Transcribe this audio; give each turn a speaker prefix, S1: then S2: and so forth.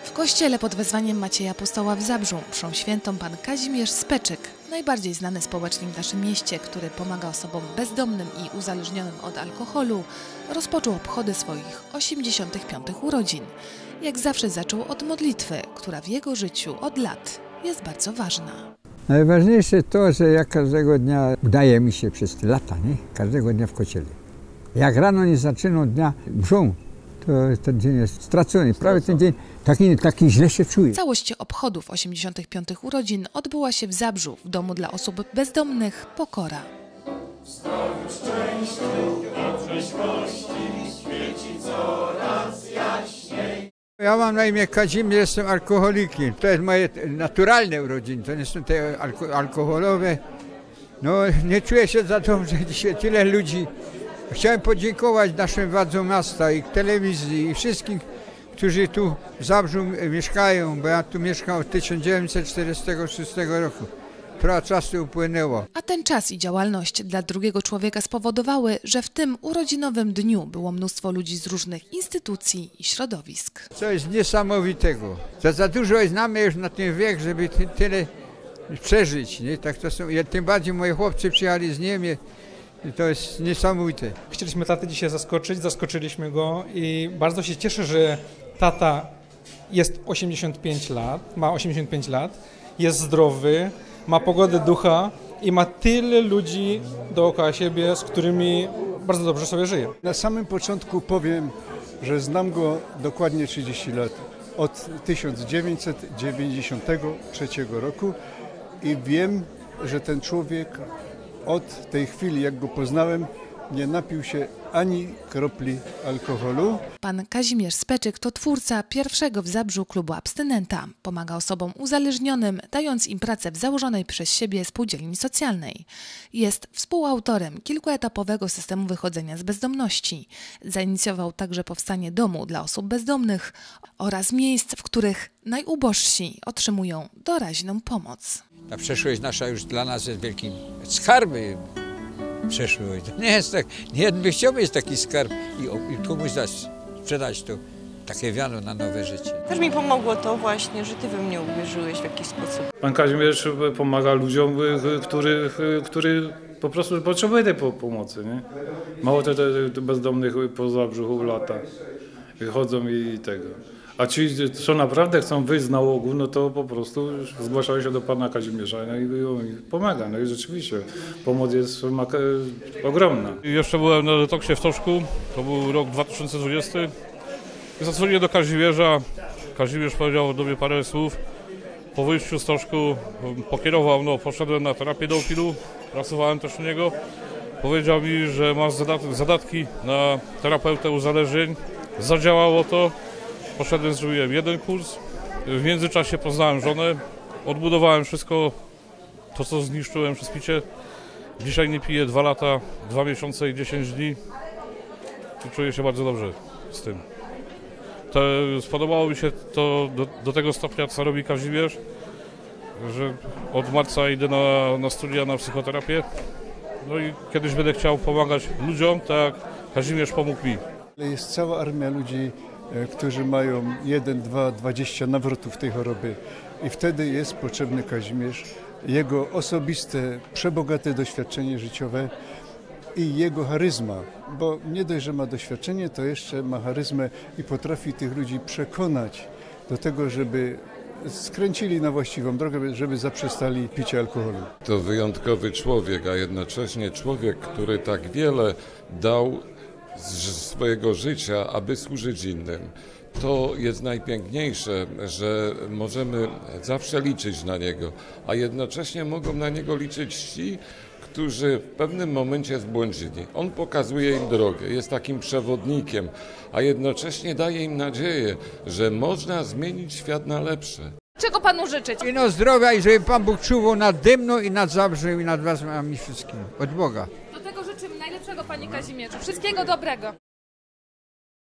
S1: W kościele pod wezwaniem Macieja Apostoła w Zabrzu mszą świętą pan Kazimierz Speczek, najbardziej znany społecznik w naszym mieście, który pomaga osobom bezdomnym i uzależnionym od alkoholu, rozpoczął obchody swoich 85. urodzin. Jak zawsze zaczął od modlitwy, która w jego życiu od lat jest bardzo ważna.
S2: Najważniejsze to, że ja każdego dnia udaje mi się przez te lata, nie? Każdego dnia w kościele. Jak rano nie zaczynam dnia mszą, to ten dzień jest stracony. Prawie ten dzień taki źle się czuję.
S1: Całość obchodów 85. urodzin odbyła się w Zabrzu, w domu dla osób bezdomnych Pokora.
S3: W zdrowiu, szczęściu, trzeźwości świeci coraz jaśniej.
S2: Ja mam na imię Kazimierz, jestem alkoholikiem. To jest moje naturalne urodziny, to nie są te alkoholowe. No nie czuję się za to, że dzisiaj tyle ludzi. Chciałem podziękować naszym władzom miasta i telewizji i wszystkim, którzy tu w Zabrzu mieszkają, bo ja tu mieszkam od 1946 roku. Trochę czasu upłynęło.
S1: A ten czas i działalność dla drugiego człowieka spowodowały, że w tym urodzinowym dniu było mnóstwo ludzi z różnych instytucji i środowisk.
S2: Co jest niesamowitego. Za dużo znamy już na ten wiek, żeby tyle przeżyć. Nie? Tak to są. Tym bardziej moi chłopcy przyjechali z Niemiec. I to jest niesamowite.
S4: Chcieliśmy tatę dzisiaj zaskoczyć, zaskoczyliśmy go i bardzo się cieszę, że tata jest 85 lat, ma 85 lat, jest zdrowy, ma pogodę ducha i ma tyle ludzi dookoła siebie, z którymi bardzo dobrze sobie żyje.
S5: Na samym początku powiem, że znam go dokładnie 30 lat, od 1993 roku i wiem, że ten człowiek od tej chwili, jak go poznałem, nie napił się ani kropli alkoholu.
S1: Pan Kazimierz Speczek to twórca pierwszego w Zabrzu klubu abstynenta. Pomaga osobom uzależnionym, dając im pracę w założonej przez siebie spółdzielni socjalnej. Jest współautorem kilkuetapowego systemu wychodzenia z bezdomności. Zainicjował także powstanie domu dla osób bezdomnych oraz miejsc, w których najubożsi otrzymują doraźną pomoc.
S6: Ta przeszłość nasza już dla nas jest wielkim skarbem. Przeszłość. Nie jest tak, nie by chciał mieć taki skarb i komuś sprzedać to takie wiano na nowe życie.
S7: Też mi pomogło to właśnie, że ty we mnie uwierzyłeś w jakiś sposób.
S4: Pan Kazimierz pomaga ludziom, którzy po prostu potrzebują tej pomocy. Nie? Mało te bezdomnych po Zabrzu lata chodzą i tego. A ci, co naprawdę chcą wyjść z nałogu, no to po prostu zgłaszają się do pana Kazimierza i on pomaga. No i rzeczywiście pomoc jest ogromna.
S8: Jeszcze byłem na detoksie w Toszku, to był rok 2020. Zadzwoniłem do Kazimierza, Kazimierz powiedział do mnie parę słów. Po wyjściu z Toszku pokierował, poszedłem na terapię do Opilu, pracowałem też u niego. Powiedział mi, że mam zadatki na terapeutę uzależnień. Zadziałało to. Poszedłem, zrobiłem jeden kurs, w międzyczasie poznałem żonę, odbudowałem wszystko, to co zniszczyłem przez picie. Dzisiaj nie piję 2 lata, 2 miesiące i 10 dni i czuję się bardzo dobrze z tym. Spodobało mi się to do tego stopnia, co robi Kazimierz, że od marca idę na studia na psychoterapię. No i kiedyś będę chciał pomagać ludziom, tak jak Kazimierz pomógł mi.
S5: Jest cała armia ludzi, którzy mają 1, 2, 20 nawrotów tej choroby i wtedy jest potrzebny Kazimierz, jego osobiste, przebogate doświadczenie życiowe i jego charyzma, bo nie dość, że ma doświadczenie, to jeszcze ma charyzmę i potrafi tych ludzi przekonać do tego, żeby skręcili na właściwą drogę, żeby zaprzestali picia alkoholu.
S9: To wyjątkowy człowiek, a jednocześnie człowiek, który tak wiele dał z swojego życia, aby służyć innym. To jest najpiękniejsze, że możemy zawsze liczyć na niego, a jednocześnie mogą na niego liczyć ci, którzy w pewnym momencie zbłądzili. On pokazuje im drogę, jest takim przewodnikiem, a jednocześnie daje im nadzieję, że można zmienić świat na lepsze.
S10: Czego panu życzyć?
S2: I zdrowia i żeby Pan Bóg czuwał nad mną i nad Zabrzem i nad was wszystkimi. Od Boga.
S10: Do tego życzymy najlepszego, panie Kazimierzu. Wszystkiego dobrego.